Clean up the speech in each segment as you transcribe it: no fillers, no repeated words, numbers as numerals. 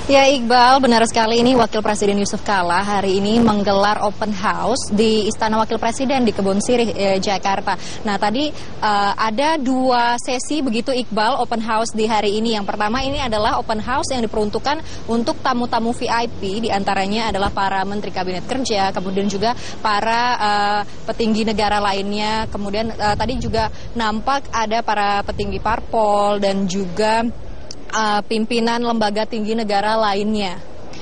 Ya Iqbal, benar sekali ini Wakil Presiden Yusuf Kala hari ini menggelar open house di Istana Wakil Presiden di Kebon Sirih, Jakarta. Nah tadi ada dua sesi begitu Iqbal open house di hari ini. Yang pertama ini adalah open house yang diperuntukkan untuk tamu-tamu VIP, diantaranya adalah para Menteri Kabinet Kerja, kemudian juga para petinggi negara lainnya. Kemudian tadi juga nampak ada para petinggi parpol dan juga pimpinan lembaga tinggi negara lainnya.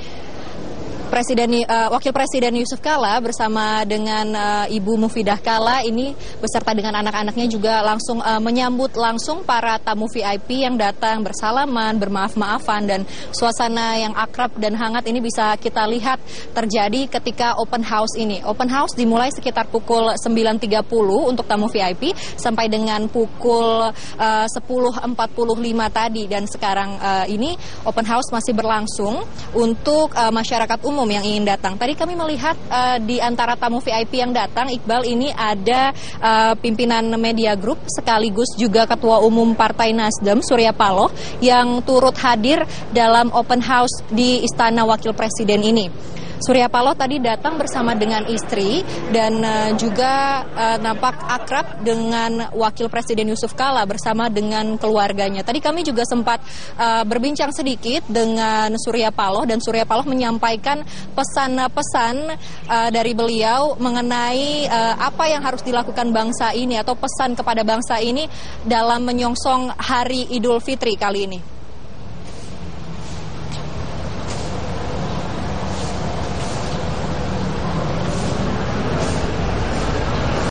Wakil Presiden Yusuf Kala bersama dengan Ibu Mufidah Kala ini beserta dengan anak-anaknya juga langsung menyambut langsung para tamu VIP yang datang, bersalaman, bermaaf-maafan, dan suasana yang akrab dan hangat ini bisa kita lihat terjadi ketika open house ini. Open house dimulai sekitar pukul 9.30 untuk tamu VIP sampai dengan pukul 10.45 tadi, dan sekarang ini open house masih berlangsung untuk masyarakat umum yang ingin datang. Tadi kami melihat di antara tamu VIP yang datang, Iqbal, ini ada pimpinan media group sekaligus juga Ketua Umum Partai Nasdem, Surya Paloh, yang turut hadir dalam open house di Istana Wakil Presiden ini. Surya Paloh tadi datang bersama dengan istri dan juga nampak akrab dengan Wakil Presiden Yusuf Kala bersama dengan keluarganya. Tadi kami juga sempat berbincang sedikit dengan Surya Paloh, dan Surya Paloh menyampaikan pesan-pesan dari beliau mengenai apa yang harus dilakukan bangsa ini atau pesan kepada bangsa ini dalam menyongsong Hari Idul Fitri kali ini.